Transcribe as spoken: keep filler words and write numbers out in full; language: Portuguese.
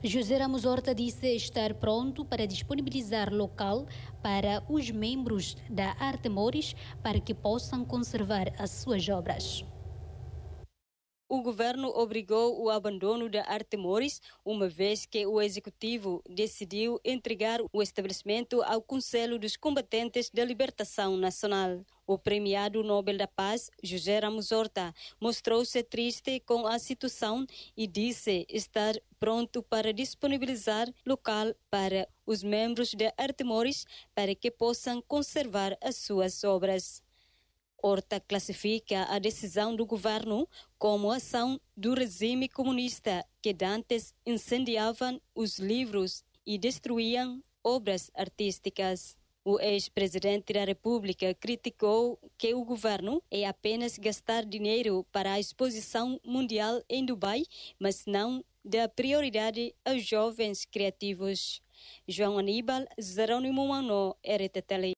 José Ramos Horta disse estar pronto para disponibilizar local para os membros da Artemores para que possam conservar as suas obras. O governo obrigou o abandono da Artemores, uma vez que o executivo decidiu entregar o estabelecimento ao Conselho dos Combatentes da Libertação Nacional. O premiado Nobel da Paz, José Ramos Horta, mostrou-se triste com a situação e disse estar pronto para disponibilizar local para os membros da Artemores para que possam conservar as suas obras. Horta classifica a decisão do governo como ação do regime comunista que antes incendiavam os livros e destruíam obras artísticas. O ex-presidente da República criticou que o governo é apenas gastar dinheiro para a exposição mundial em Dubai, mas não dá prioridade aos jovens criativos. João Aníbal, Jerônimo Mano, R T T.